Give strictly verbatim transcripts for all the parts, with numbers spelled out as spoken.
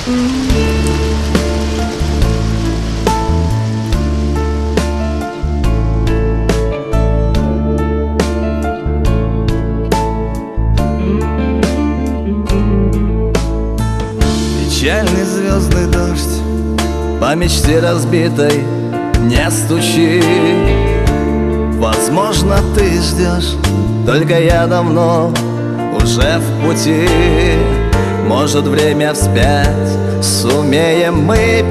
Печальный звездный дождь по мечте разбитой не стучи. Возможно, ты ждешь, только я давно уже в пути. Может, время вспять сумеем мы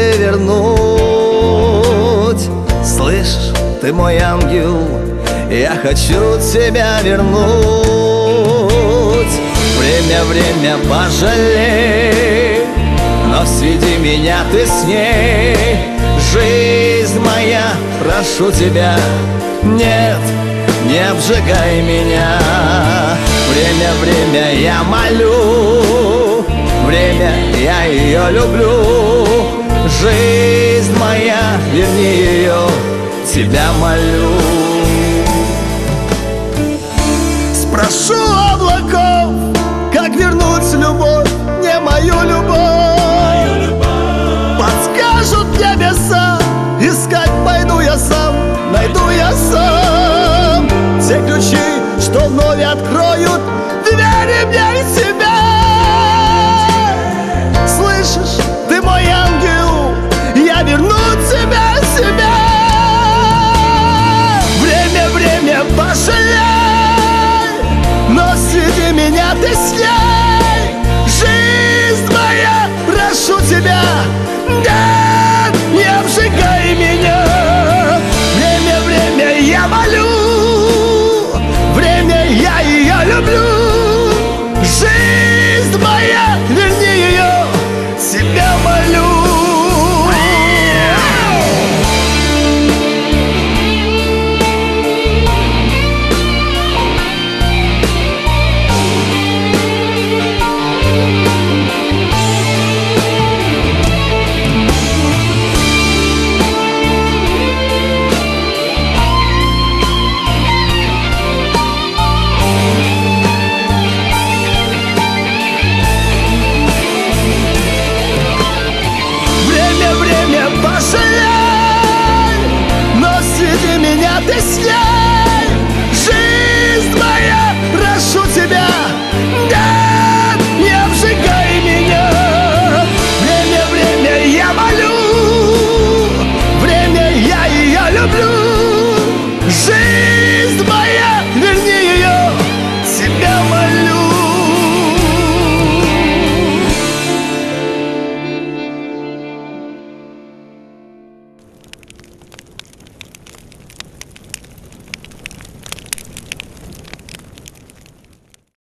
перевернуть. Слышишь, ты мой ангел, я хочу тебя вернуть. Время, время, пожалей, но сведи меня ты с ней. Жизнь моя, прошу тебя, нет, не обжигай меня. Время, время, я молю, время, я ее люблю. Жизнь моя, верни ее, тебя молю. Спрошу облаков, как вернуть любовь, не мою любовь. Подскажут небеса, искать пойду я сам, найду я сам. Те ключи, что вновь откроют двери мне в себя. Слышишь, ты мой ангел, я верну тебя себя. Время, время, пожалей, но сведи меня ты с ней.